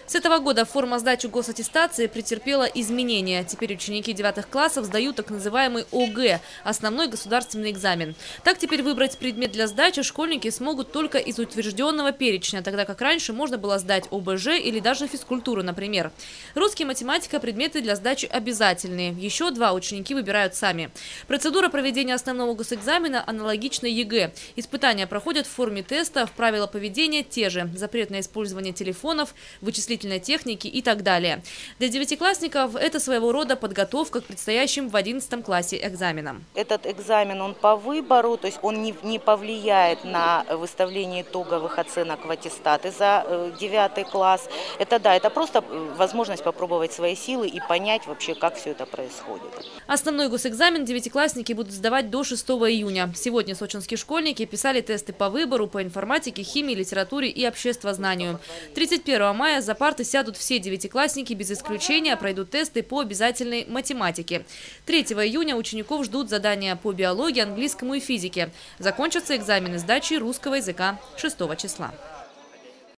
С этого года форма сдачи госаттестации претерпела изменения. Теперь ученики 9 классов сдают так называемый ОГЭ – основной государственный экзамен. Так теперь выбрать предмет для сдачи школьники смогут только из утвержденного перечня, тогда как раньше можно было сдать ОБЖ или даже физкультуру, например. Русский, математика – предметы для сдачи обязательные. Еще 2 ученики выбирают сами. Процедура проведения основного госэкзамена аналогична ЕГЭ. Испытания проходят в форме тестов, правила поведения те же – запрет на использование телефонов, вычислительной техники и так далее. Для девятиклассников это своего рода подготовка к предстоящим в 11 классе экзаменам. Этот экзамен он по выбору, то есть он не повлияет на выставление итоговых оценок в аттестаты за 9 класс. Это просто возможность попробовать свои силы и понять вообще, как все это происходит. Основной госэкзамен девятиклассники будут сдавать до 6 июня. Сегодня сочинские школьники писали тесты по выбору, по информатике, химии, литературе и обществознанию. 31 мая за парты сядут все девятиклассники без исключения, пройдут тесты по обязательной математике. 3 июня учеников ждут задания по биологии, английскому и физике. Закончатся экзамены сдачи русского языка 6 числа.